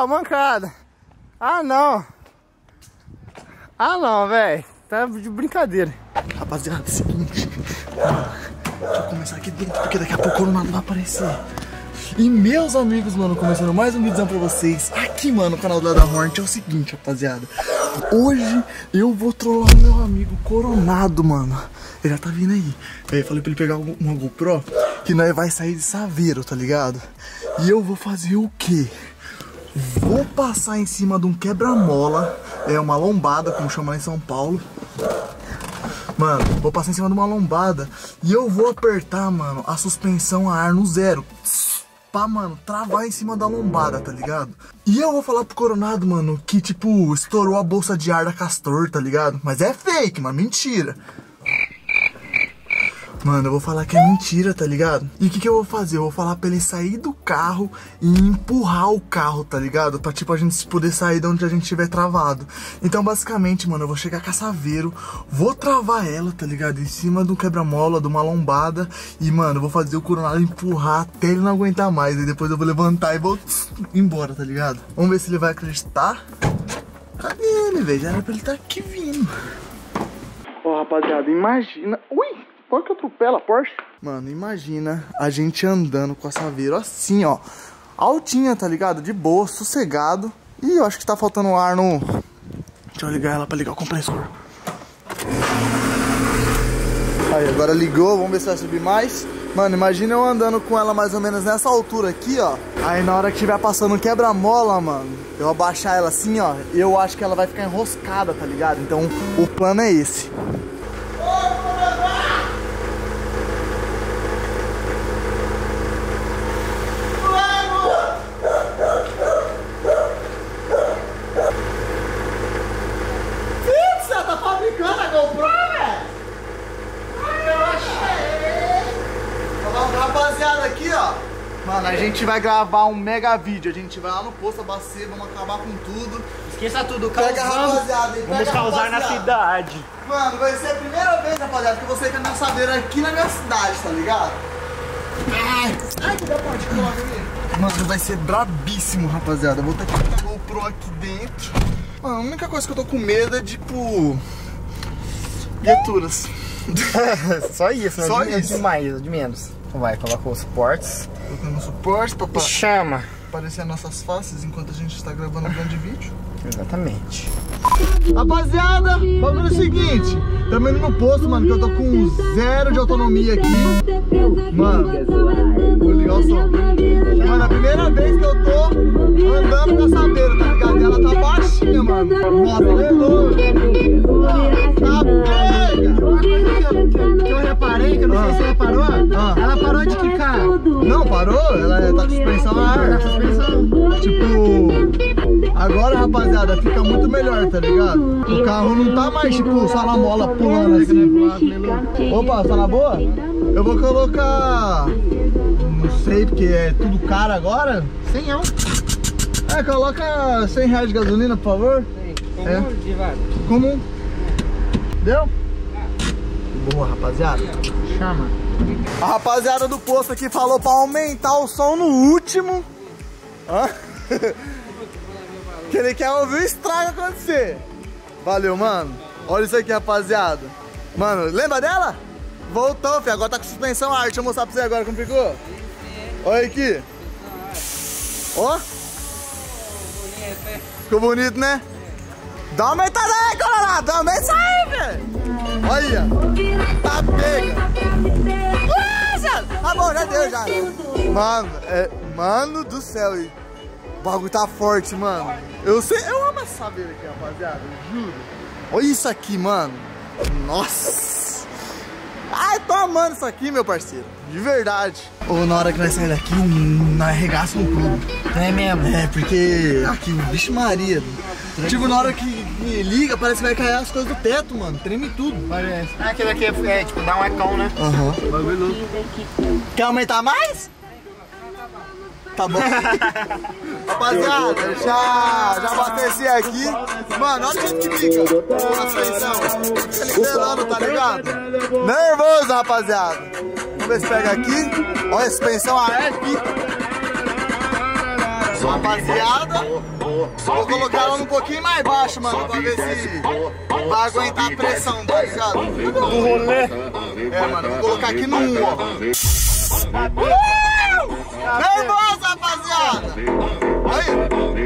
ó, mancada. Ah, não. Ah, não, velho. Tá de brincadeira. Rapaziada, é o seguinte. Deixa eu começar aqui dentro, porque daqui a pouco o Coronado vai aparecer. E meus amigos, mano, começando mais um vídeo pra vocês aqui, mano, no canal do Leda Hornet. É o seguinte, rapaziada. Hoje eu vou trollar meu amigo Coronado, mano. Ele já tá vindo aí. Aí eu falei pra ele pegar uma GoPro, que nós vai sair de Saveiro, tá ligado? E eu vou fazer o quê? Vou passar em cima de um quebra-mola. É uma lombada, como chama lá em São Paulo. Mano, vou passar em cima de uma lombada e eu vou apertar, mano, a suspensão a ar no zero. Pra, mano, travar em cima da lombada, tá ligado? E eu vou falar pro Coronado, mano, que, tipo, estourou a bolsa de ar da Castor, tá ligado? Mas é fake, mano, mentira. Mano, eu vou falar que é mentira, tá ligado? E o que eu vou fazer? Eu vou falar pra ele sair do carro e empurrar o carro, tá ligado? Pra, tipo, a gente poder sair de onde a gente estiver travado. Então, basicamente, mano, eu vou chegar com a Saveiro, vou travar ela, tá ligado? Em cima do quebra-mola, de uma lombada. E, mano, eu vou fazer o Coronado empurrar até ele não aguentar mais. E depois eu vou levantar e vou embora, tá ligado? Vamos ver se ele vai acreditar. Cadê ele, velho? Já era pra ele estar aqui vindo. Ó, rapaziada, imagina... Ui! Qual que atropela a Porsche? Mano, imagina a gente andando com a Saveiro assim, ó. Altinha, tá ligado? De boa, sossegado. Ih, eu acho que tá faltando ar no... Deixa eu ligar ela pra ligar o compressor. Aí, agora ligou, vamos ver se vai subir mais. Mano, imagina eu andando com ela mais ou menos nessa altura aqui, ó. Aí na hora que estiver passando um quebra-mola, mano, eu abaixar ela assim, ó. Eu acho que ela vai ficar enroscada, tá ligado? Então o plano é esse. Rapaziada, aqui ó, mano, a gente vai gravar um mega vídeo. A gente vai lá no posto abastecer, vamos acabar com tudo. Esqueça tudo, pega a rapaziada aí, vamos causar na cidade. Mano, vai ser a primeira vez, rapaziada, que eu vou sair com a minha Saveiro aqui na minha cidade, tá ligado? Ai, que dá ponte que coloca aqui. Mano, vai ser brabíssimo, rapaziada. Eu vou ter que botar a GoPro aqui dentro. Mano, a única coisa que eu tô com medo é, tipo... viaturas. Só isso, né? Só de isso. De menos. Então vai, coloca os suportes. Colocando suporte pra chama. aparecer nossas faces enquanto a gente está gravando um grande vídeo. Exatamente. Rapaziada, o bagulho é o seguinte. Tamo indo no posto, mano, que eu tô com 0 de autonomia aqui. Mano, vou ligar o som. Mano, a primeira vez que eu tô andando com a Saveiro, tá ligado? E ela tá baixinha, mano. Nossa, aleluia. Tá pega. Uma coisa que eu reparei, que eu não sei se você reparou, ela parou de quicar. Não, parou? Ela tá com suspensão a ar. Tipo, agora, rapaziada, fica muito melhor, tá ligado? O carro não tá mais, tipo, só na mola pulando assim, né? Opa, tá na boa? Eu vou colocar... não sei, porque é tudo caro agora. 100 reais. É, coloca 100 reais de gasolina, por favor. Comum. Deu? Boa, rapaziada. Chama. A rapaziada do posto aqui falou pra aumentar o som no último. Hã? Que ele quer ouvir o estrago acontecer. Valeu, mano. Olha isso aqui, rapaziada. Mano, lembra dela? Voltou, filho. Agora tá com suspensão a ar. Deixa eu mostrar pra você agora como ficou. Olha aqui. Ó. Ficou bonito, né? Dá uma aumentada aí, Coronado. Dá uma aumentada aí, velho. Olha. Tá pega. Tá bom, já deu, já. Mano, mano do céu. O bagulho tá forte, mano. Eu amo essa Saveiro aqui, rapaziada. Eu juro. Olha isso aqui, mano. Nossa. Ai, tô amando isso aqui, meu parceiro. De verdade. Ou na hora que nós sair daqui, nós arregaçamos tudo. É mesmo? É, porque aqui, vixe Maria. Tipo, na hora que liga, parece que vai cair as coisas do teto, mano. Treme tudo. Parece. Ah, aquele aqui é tipo, dá um ecão, né? Aham. Bagulho louco. Quer aumentar mais? Tá bom. Rapaziada, já abasteci aqui. Mano, olha o jeito que fica a suspensão. Fica nivelando, tá ligado? Nervoso, rapaziada. Vamos ver se pega aqui. Olha a suspensão a ar aqui. rapaziada. Vou colocar ela um pouquinho mais baixo, mano, pra ver se vai aguentar a pressão, tá ligado? Do rolê. É, mano, vou colocar aqui no 1, ó. Nervoso, rapaziada! Aí!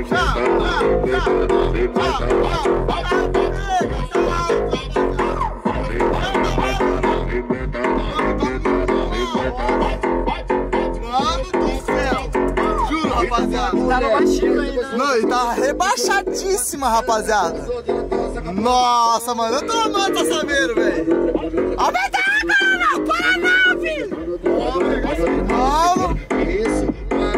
Mano do céu! Juro, rapaziada! Tava baixinho ainda. Não, e tá rebaixadíssima, rapaziada! Nossa, mano, eu tô amando essa saber, velho! Aumenta a mano! Para não, filho! Mano! Isso,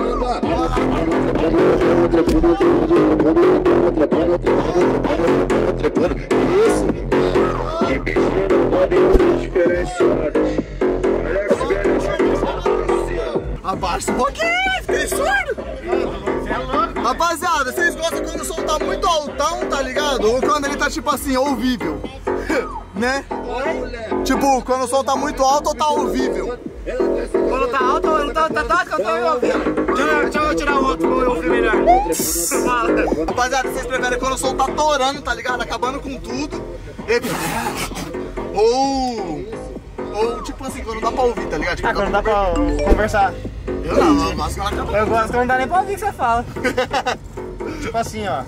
Abaixa um pouquinho, fiquei surdo! Rapaziada, vocês gostam quando o som tá muito altão, tá ligado? Ou quando ele tá tipo assim, ouvível? Né? Tipo, quando o som tá muito alto ou tá ouvível? Quando tá alto, eu tô ouvindo. Deixa eu tirar o outro pra eu ouvir melhor. Fala. Rapaziada, vocês preferem quando o som tá torando, tá ligado? Acabando com tudo. Ou tipo assim, quando dá pra ouvir, tá ligado? Tipo, Quando dá pra conversar. Eu não, mas que ela acaba. Eu gosto quando não dá nem pra ouvir o que você fala. Tipo assim, ó.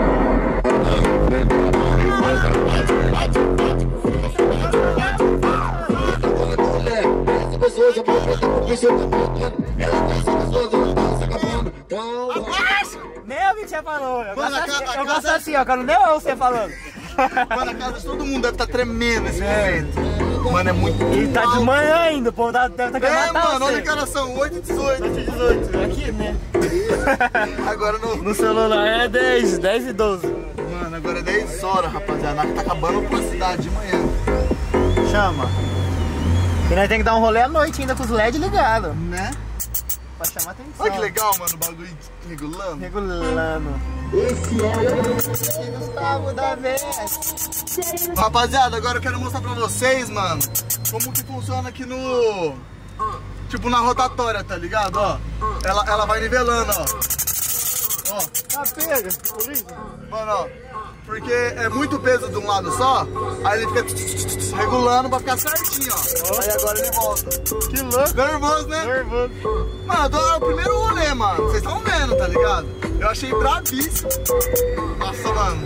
Nem ouvi o que você falou. Eu gosto assim, ó. Quando nem eu ouço você falando. Mano, a casa de todo mundo deve estar tremendo nesse momento. Mano, é muito. E tá de manhã ainda, o povo deve estar querendo matar mano, você. olha que horas são 8h18. 8h18, aqui, né? Agora No celular é 10 e 12. Mano, agora é 10 horas, rapaziada. Tá acabando com a cidade de manhã. Chama. E nós tem que dar um rolê à noite ainda com os LED ligados. Né? Pra chamar atenção. Olha que legal, mano, o bagulho regulando. Regulando. Gustavo da vez. Rapaziada, agora eu quero mostrar pra vocês, mano, como que funciona aqui no... Tipo, na rotatória, tá ligado? Ó, ela vai nivelando, ó. Ó. Ah, pega. Mano, ó, porque é muito peso de um lado só, aí ele fica regulando pra ficar certinho, ó. Aí agora ele volta. Que louco. Nervoso, né? Nervoso. Mano, é o primeiro rolê, mano. Vocês estão vendo, tá ligado? Eu achei brabíssimo. Nossa, mano.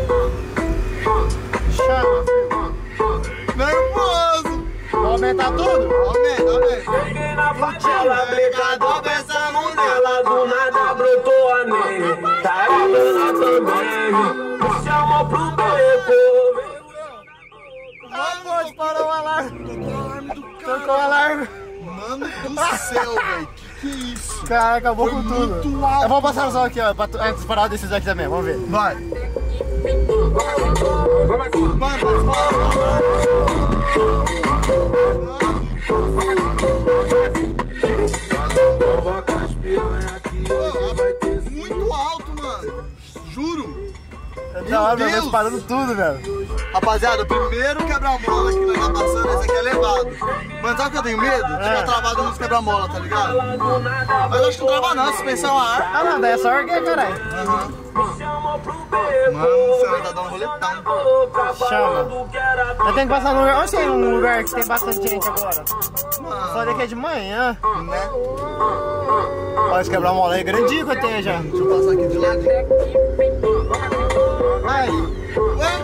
Chama. Nervoso. Vai aumentar tudo? Aumenta. Cheguei na favela, brincador, pensando nela. Do nada brotou a neve. Tá ligando também. Me chamou pro beco. Ah, pô, parou o alarme. Tocou o alarme. Mano do céu, velho. Que isso? Cara, acabou Foi com tudo. muito alto, Eu vou passar o som aqui, ó, antes de parar desses aqui também, vamos ver. Vai. Muito alto, mano. Juro. Da hora, meu Deus. Deus, parando tudo, velho. Rapaziada, o primeiro quebra-mola que nós tá passando, esse aqui é levado. Mano, sabe o que eu tenho medo? De ficar travado nos quebra-mola, tá ligado? Mas eu acho que não trava não, suspensão a ar. Ah, não, daí é só erguer, caralho. Mano, você vai dar um roletão. Chama. Eu tenho que passar num lugar. Onde tem um lugar que tem bastante gente agora? Mano, Só daqui é de manhã. né? Pode quebrar uma mola aí grandinho que eu tenho já. Deixa eu passar aqui de ladinho. Aí. Ué?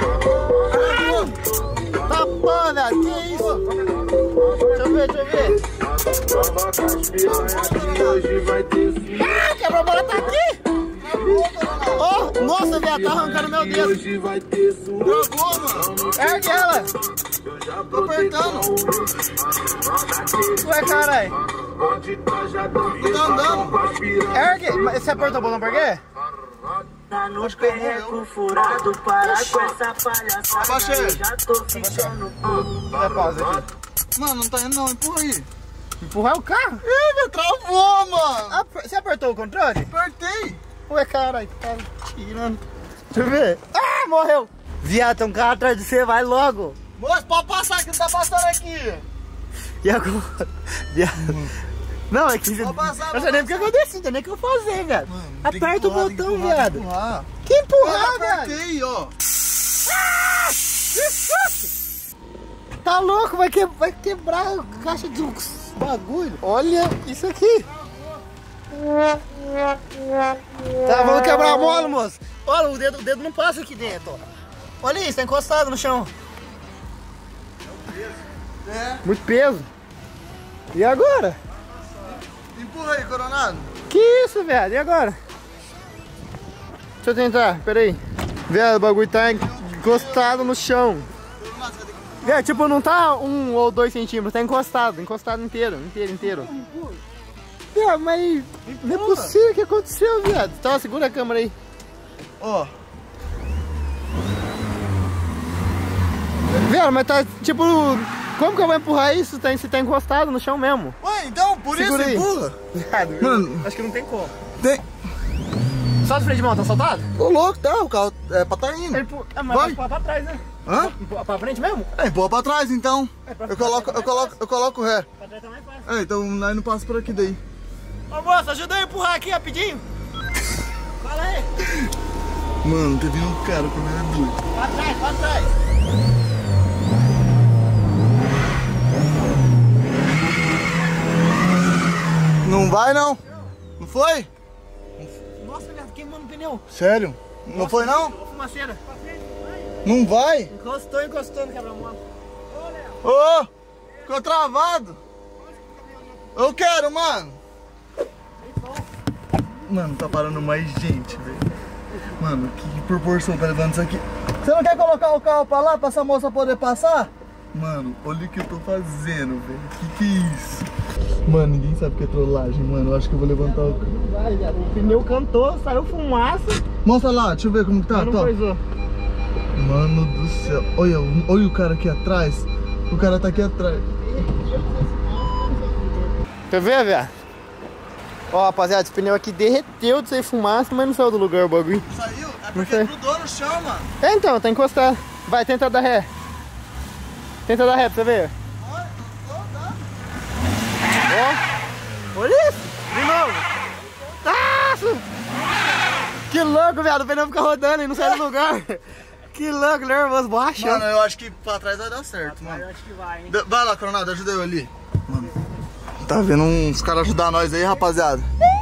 Tá pô, velho, que isso? Deixa eu ver. Ah, quebrou a bola, tá aqui! Oh, nossa, velho, tá arrancando meu dedo. Travou, mano. Ergue ela. Tô apertando. Ué, caralho. Não tá andando. Ergue. Mas você apertou o botão pra quê? Tá no perreco furado, para com essa palhaçada. Abaixei. Já tô ficando puto. Dá pausa aqui. Mano, não tá indo não, empurra aí. Empurrar o carro? Ih, meu, travou, mano. Você apertou o controle? Apertei. Ué, caralho, tá tirando. Deixa eu ver. Ah, morreu. Viado, tem um carro atrás de você, vai logo. Moço, pode passar que não tá passando aqui. E agora? Viado. Não, é que... Vou passar, eu sei nem porque eu desci, não tem nem o que eu fazer, velho. Mano, Aperta o botão, viado. Empurrar. Que empurrar, Eu velho? apertei, ó. Tá louco, vai quebrar a caixa de bagulho. Olha isso aqui. Tá, vamos quebrar a mola, moço. Olha, o dedo não passa aqui dentro, ó. Olha isso, tá encostado no chão. É. Muito peso. E agora? Empurra aí, Coronado. Que isso, velho? E agora? Deixa eu tentar, peraí. Velho, o bagulho tá encostado no chão. Velho, tipo, não tá 1 ou 2 centímetros, tá encostado inteiro. Velho, mas não é possível, o que aconteceu, viado? Tá, segura a câmera aí. Ó. Velho, mas tá, tipo, como que eu vou empurrar isso se tá encostado no chão mesmo? Ué, então, por Segura isso aí. empurra. Viado, Mano. acho que não tem como. Tem. Só o freio de mão, tá soltado? Ô, louco, tá, o carro é pra tá indo. Mas Vai. vai empurrar pra trás, né? Hã? Empurrar pra frente mesmo? É, empurra pra trás, então. Eu coloco o ré. Pra trás tá mais fácil. É, então nós não passa por aqui daí. Ô moça, ajuda eu a empurrar aqui rapidinho. Fala aí. Mano, teve um cara com é doido. Pra trás. Não vai, não? Não foi? Nossa, velho, queimando o pneu. Sério? Não foi, não? Ô, fumaceira. Não vai? Encostou no quebra-mola. Ô, ficou travado. Eu quero, mano. Mano, tá parando mais gente, velho. Mano, que proporção tá levando isso aqui. Você não quer colocar o carro pra lá, pra essa moça poder passar? Mano, olha o que eu tô fazendo, velho. Que é isso? Mano, ninguém sabe o que é trollagem, mano. Eu acho que eu vou levantar o... Vai, velho. O pneu cantou, saiu fumaça. Mostra lá, deixa eu ver como que tá. Não Tó. coisou. Mano do céu. Olha o cara aqui atrás. O cara tá aqui atrás. Quer ver, velho? Ó, rapaziada, esse pneu aqui derreteu de sair fumaça, mas não saiu do lugar o bagulho. Saiu? É Não porque sei. grudou no chão, mano. É, então, tá encostado. Vai, tenta dar ré. Tenta dar ré pra você ver. Ó, olha isso. De novo. Nossa! Que louco, viado. O pneu fica rodando e não sai do lugar. Que louco, nervoso, baixo. Mano, eu acho que pra trás vai dar certo, mano. Eu acho que vai, hein? Vai lá, Coronado, ajuda eu ali. Mano, tá vendo uns caras ajudar nós aí, rapaziada?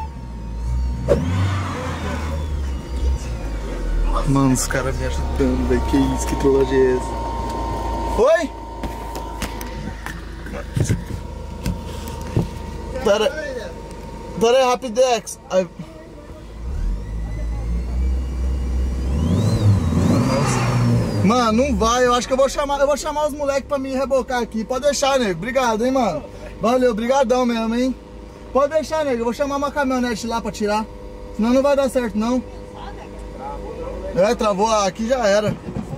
Mano, os caras me ajudando, velho. Que isso, que trollagem é essa? Oi? Pera aí, Rapidex. Aí... Mano, não vai, eu acho que eu vou chamar os moleques pra me rebocar aqui. Pode deixar, nego. Obrigado, hein, mano. Valeu, brigadão mesmo, hein. Pode deixar, nego. Eu vou chamar uma caminhonete lá pra tirar. Senão não vai dar certo, não. É, travou. Aqui já era.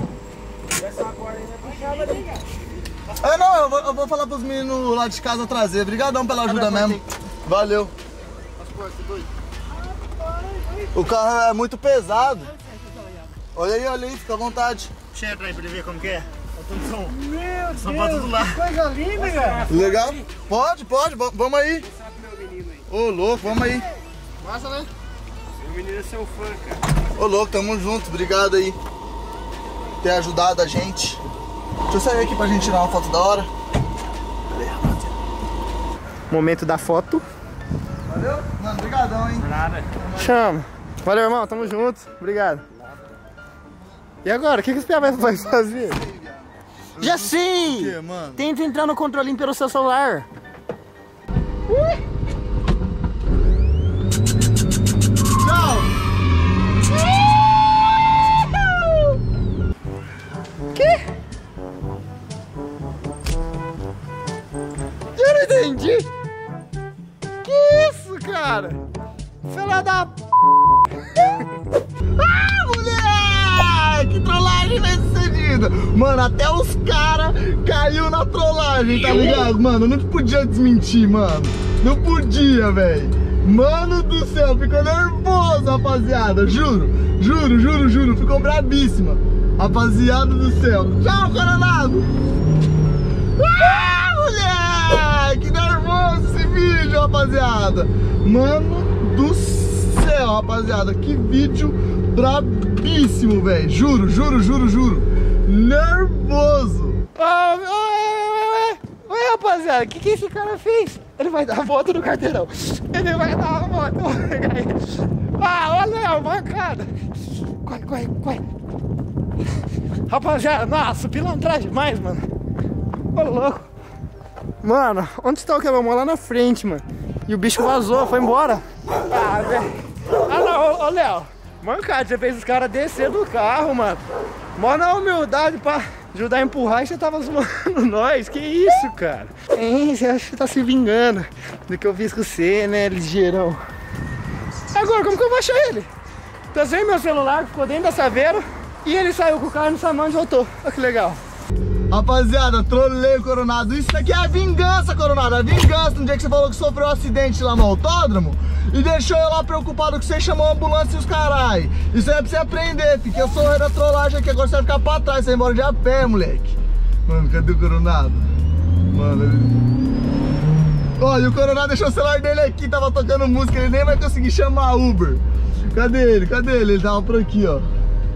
É, não, eu vou falar pros meninos lá de casa trazer. Obrigadão pela ajuda mesmo. Valeu. O carro é muito pesado. Olha aí, fica à vontade. Deixa eu entrar aí pra ele ver como que é. Meu Deus, São pra tudo lá. que coisa linda, cara. Legal? Pode, vamos aí. Ô, louco, vamos aí. Massa, né? O menino é seu fã, cara. Ô, louco, tamo junto, obrigado aí. Ter ajudado a gente. Deixa eu sair aqui pra gente tirar uma foto da hora. Cadê, rapaziada? Momento da foto. Valeu? Mano, brigadão, hein? Nada. Chama. Valeu, irmão. Tamo junto. Obrigado. E agora? O que esse piá vai fazer? Já sei! O que, mano? Tenta entrar no controlinho pelo seu celular. Tchau! Que? Eu não entendi. Que isso, cara? Filha da p... Ah, moleque! Que trollagem bem-sucedida! Mano, até os caras caiu na trollagem, tá ligado? Mano, não podia desmentir, mano. Não podia, velho. Mano do céu, ficou nervoso, rapaziada. Juro. Ficou brabíssima. Rapaziada do céu. Tchau, Coronado! Ah, moleque! Que nervoso esse vídeo, rapaziada. Mano do céu, rapaziada. Que vídeo brabíssimo, velho. Juro. Nervoso. Oi, rapaziada, o que esse cara fez? Ele vai dar a volta no quarteirão. Ele vai dar a volta. Olha a mancada. Corre. Rapaziada, nossa, pilantragem demais, mano. Ô, louco. Mano, onde está o quebra-mola? Lá na frente, mano. E o bicho vazou, foi embora. Velho. Não, ô, Léo. Mancada, você fez os caras descer do carro, mano. Mó na humildade pra ajudar a empurrar e você tava zoando nós. Que isso, cara? Você acha que tá se vingando do que eu fiz com você, né, ligeirão? Agora, como que eu vou achar ele? Trazei meu celular, que ficou dentro da Saveiro, e ele saiu com o carro e não sabe onde voltou. Olha que legal. Rapaziada, trolei o Coronado. Isso daqui é a vingança, Coronado. A vingança no dia que você falou que sofreu um acidente lá no autódromo e deixou eu lá preocupado que você chamou a ambulância e os carai. Isso aí é pra você aprender, filho, que eu sou o rei da trollagem aqui. Agora você vai ficar pra trás, você vai embora de a pé, moleque. Mano, cadê o Coronado? Mano, ele... Olha, o Coronado deixou o celular dele aqui, tava tocando música, ele nem vai conseguir chamar Uber. Cadê ele? Ele tava por aqui, ó.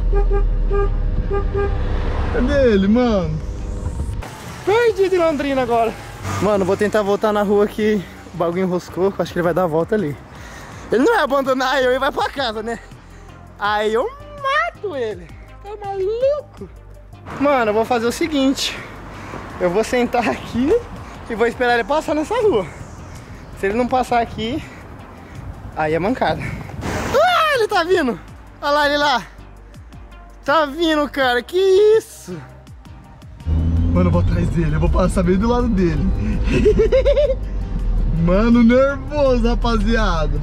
Cadê ele, mano? Perdido em Londrina agora. Mano, vou tentar voltar na rua que o bagulho enroscou. Acho que ele vai dar a volta ali. Ele não vai abandonar eu e vai pra casa, né? Aí eu mato ele. Tá maluco? Mano, eu vou fazer o seguinte. Eu vou sentar aqui e vou esperar ele passar nessa rua. Se ele não passar aqui, aí é mancada. Ele tá vindo. Olha lá ele lá. Tá vindo, cara. Que isso? Mano, eu vou atrás dele. Eu vou passar bem do lado dele. Mano, nervoso, rapaziada.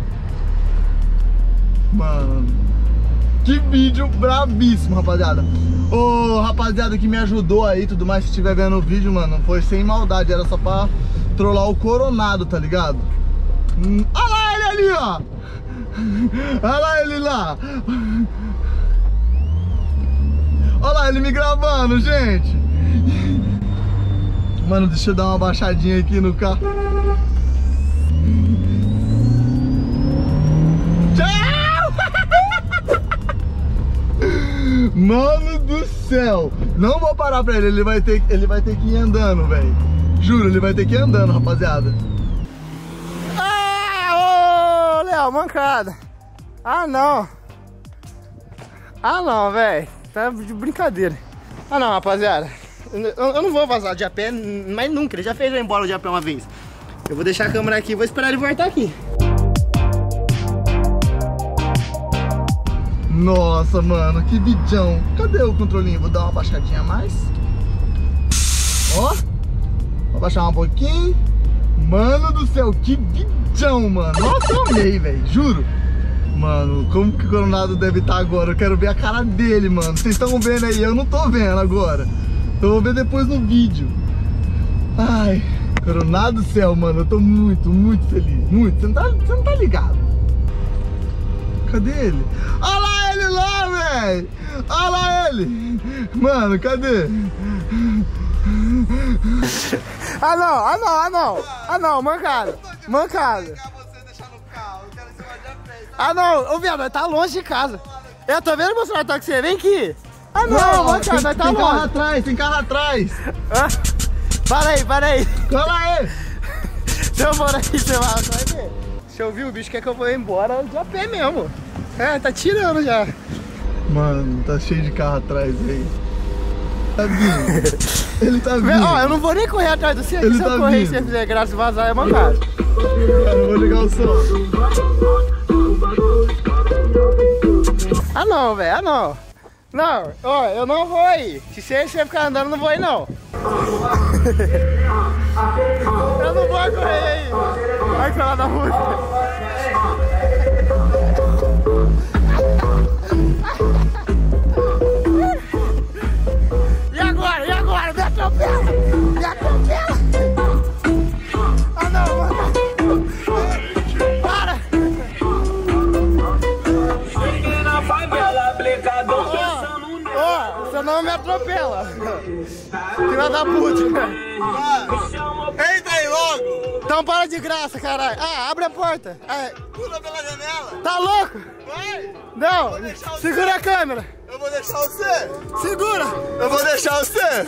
Mano, que vídeo brabíssimo, rapaziada. Ô, rapaziada que me ajudou aí e tudo mais, se estiver vendo o vídeo, mano, foi sem maldade. Era só pra trollar o Coronado, tá ligado? Olha lá ele ali, ó. Olha lá ele lá. Olha lá ele me gravando, gente. Mano, deixa eu dar uma baixadinha aqui no carro. Tchau! Mano do céu. Não vou parar pra ele, ele vai ter que ir andando, velho. Juro, ele vai ter que ir andando, rapaziada. Ô, Léo, mancada. Não, velho. Tá de brincadeira. Não, rapaziada. Eu não vou vazar de a pé, mas nunca. Ele já fez eu ir embora de a pé uma vez. Eu vou deixar a câmera aqui e vou esperar ele voltar aqui. Nossa, mano, que vidão. Cadê o controlinho? Vou dar uma baixadinha a mais. Ó. Vou baixar um pouquinho. Mano do céu, que vidão, mano. Nossa, eu amei, velho. Juro. Mano, como que o Coronado deve estar agora? Eu quero ver a cara dele, mano. Vocês estão vendo aí? Eu não tô vendo agora. Eu vou ver depois no vídeo. Ai, Coronado do céu, mano. Eu tô muito feliz. Muito. Você não tá ligado. Cadê ele? Olha lá ele lá, velho. Olha lá ele. Mano, cadê? Não, mancada. Não, ô viado, tá longe de casa. Eu tô vendo meu celular tá com você, vem aqui. Não, mancada, nós tá longe. Tem carro atrás, tem carro atrás. Para aí. Cola aí. Se eu for aqui, você vai ver. Se eu vi o bicho quer que eu vou embora de a pé mesmo. Tá tirando já. Mano, tá cheio de carro atrás aí. Tá vindo. Ele tá vindo. Ó, eu não vou nem correr atrás do você aqui. Se eu correr e você fizer graça e vazar, é mancada. Eu vou ligar o som. Não, velho, não. Não, ó, eu não vou aí. Se você ficar andando, eu não vou aí, não. Eu não vou correr aí. Vai pra lá da rua. E agora? Me atropela! Não, mano. Para! Você não me atropela. Filha da puta. Entra aí, logo. Então para de graça, caralho. Ah, abre a porta. Ah, Pula pela janela. tá louco? Vai. Não, deixar você. segura a câmera. Eu vou deixar você. Segura. Eu vou deixar você.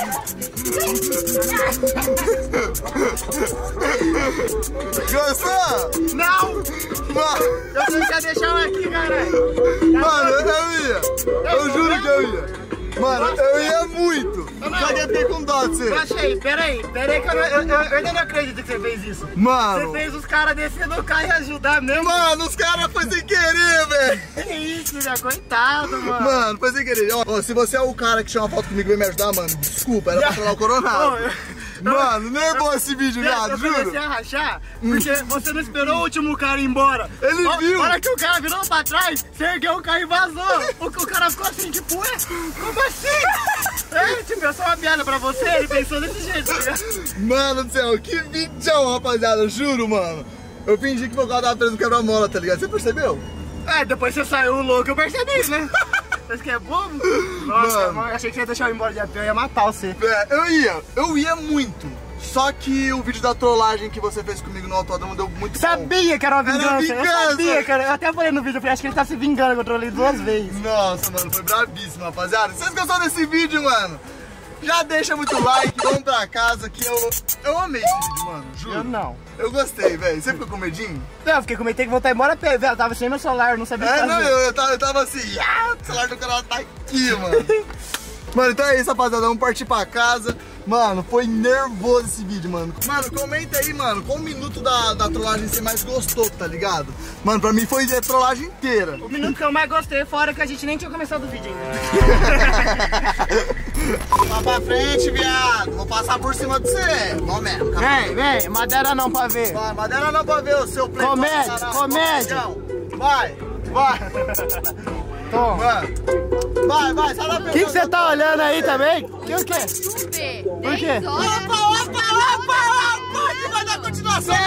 Gostou? Não, Mano, você quer deixar eu aqui, caralho. mano, eu ia. Eu juro que eu ia. Mano, eu ia muito. Só que eu fiquei com dó de você. Achei, peraí que eu ainda não acredito que você fez isso. Mano. Você fez os caras descer do carro e ajudar mesmo. Mano, os caras foi sem querer, velho. Que isso, já coitado, mano. Mano, foi sem querer. Ó, se você é o cara que chama foto comigo e vem me ajudar, mano, desculpa, era pra falar o coronado. Mano, nem é bom esse vídeo, viado, Eu juro. comecei a rachar porque você não esperou o último cara ir embora. Ele viu. Na hora que o cara virou pra trás, você ergueu o carro e vazou. O cara ficou assim, tipo, ué, como assim? É, tipo, eu sou uma piada pra você, ele pensou desse jeito. Mano do céu, que vídeo, rapaziada, juro, mano. Eu fingi que meu carro tava preso no quebra-mola, tá ligado? Você percebeu? É, depois você saiu louco, eu percebi, né? Você que é bobo? Nossa, mano, eu achei que você ia deixar eu embora de avião, eu ia matar você. É, eu ia muito. Só que o vídeo da trollagem que você fez comigo no autódromo deu muito bom. Sabia que era uma vingança, Era eu sabia, cara. Eu até falei no vídeo, eu falei, acho que ele tá se vingando, que eu trolei 2 vezes. Nossa, mano, foi brabíssimo, rapaziada. Se vocês gostaram desse vídeo, mano, já deixa muito like, vamos pra casa que eu amei esse vídeo, mano, juro. Eu não. Eu gostei, velho. Você ficou com medinho? Não, eu fiquei com medo, tem que voltar embora, velho, eu tava sem meu celular, eu não sabia o que É, não, fazer. eu tava assim, o celular do canal tá aqui, mano. Mano, então é isso, rapaziada, vamos partir pra casa. Mano, foi nervoso esse vídeo, mano. Mano, comenta aí, mano, qual minuto da trollagem você mais gostou, tá ligado? Mano, pra mim foi a trollagem inteira. O minuto que eu mais gostei, fora que a gente nem tinha começado o vídeo ainda. Vá pra frente, viado. Vou passar por cima de você. Vamos mesmo, Vem, madeira não pra ver. Vai, madeira não pra ver o seu play. Comédia. Vai. Toma. Mano. Vai, sai da frente. O que você tá olhando aí também? Que o quê? Chover. Por quê? 10 horas. Opa! Que vai dar continuação,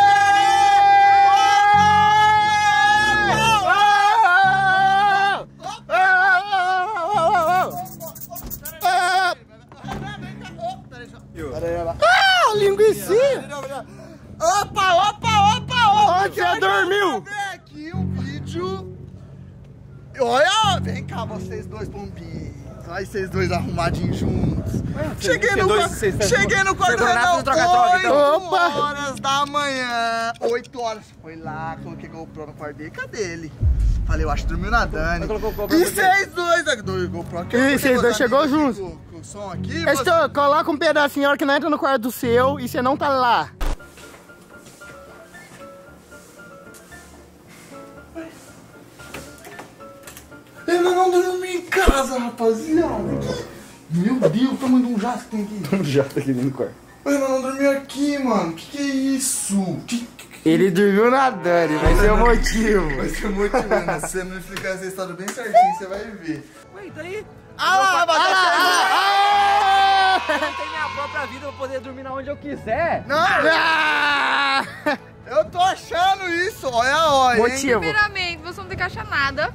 Ah, linguicinha! Opa! Onde você dormiu? Ver aqui um vídeo. Olha, vem cá vocês dois pombinhos. Vai vocês dois arrumadinhos juntos. Cheguei no quartel 8 horas da manhã. 8 horas. Foi lá, coloquei GoPro no quarto dele. Cadê ele? Falei, eu acho que dormiu na Dani. E vocês dois aqui. GoPro aqui. E vocês dois chegou juntos. Com o som aqui. Coloca um pedacinho, a hora que não entra no quarto do seu e você não tá lá. Eu não dormi em casa, rapaziada. Meu Deus, o tamanho de um jato que tem aqui. Um jato aqui dentro do quarto. Eu não dormi aqui, mano. Que é isso? Ele dormiu na Dani, vai ser o motivo. Vai ser muito bom. Se você não explicar essa história bem certinho, você vai ver. Ué, tá aí? Ah lá, Eu tenho minha própria vida, eu vou poder dormir onde eu quiser. Não, eu tô achando isso. Olha a hora, hein? Motivo. Primeiramente, você não tem que achar nada.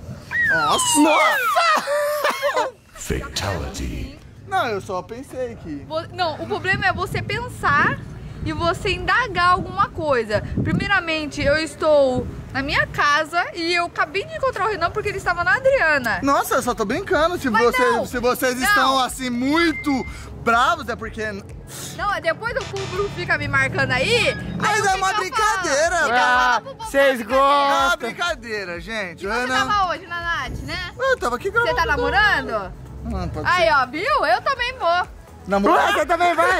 Nossa! Fatality. Não, eu só pensei que... Não, o problema é você pensar e você indagar alguma coisa. Primeiramente, eu estou na minha casa e eu acabei de encontrar o Renan porque ele estava na Adriana. Nossa, eu só tô brincando. Se vocês estão assim muito bravos, é porque... Não, depois o público fica me marcando aí. Mas é uma brincadeira. Ah, vocês É uma gostam. brincadeira, gente. E você tava hoje na Nath, né? Eu tava aqui gravando. Você tá namorando? Mano, pode Aí, ser. ó, viu? Eu também vou. Namorado? Você também vai?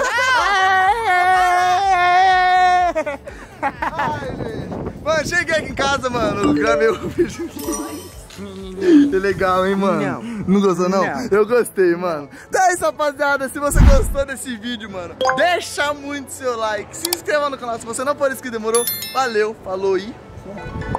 Ai, gente. Mano, cheguei aqui em casa, mano. Eu gravei o vídeo. É legal, hein, mano? Não gostou, não? Não. Eu gostei, mano. Então é isso, rapaziada. Se você gostou desse vídeo, mano, deixa muito seu like. Se inscreva no canal se você não for inscrito, demorou? Valeu, falou e...